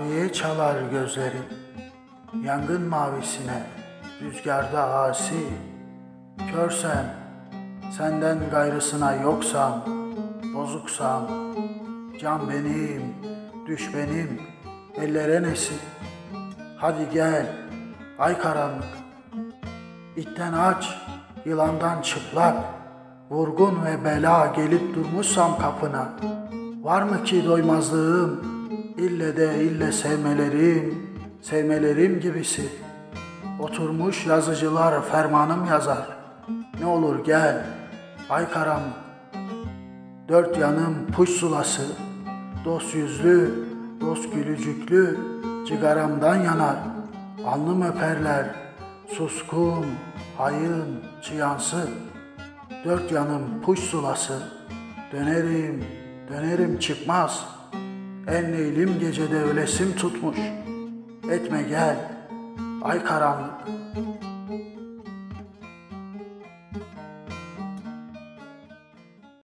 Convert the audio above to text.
Maviye çalar gözlerim, yangın mavisine, rüzgarda asi. Körsem, senden gayrısına yoksam, bozuksam, can benim, düş benim, ellere nesi? Hadi gel, ay karanlık, itten aç, yılandan çıplak, vurgun ve bela gelip durmuşsam kapına. Var mı ki doymazlığım, ille de ille sevmelerim gibisi. Oturmuş yazıcılar fermanım yazar. Ne olur gel, ay karanlık. Dört yanım puş sulası, dost yüzlü, dost gülücüklü, cigaramdan yanar. Alnım öperler, suskun, hayın, çıyansı. Dört yanım puş sulası, dönerim çıkmaz. En leylim gecede ölesim tutmuş. Etme gel, ay karanlık.